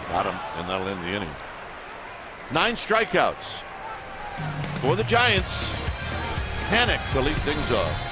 Got him, and that'll end the inning. 9 strikeouts for the Giants. Panic to lead things off.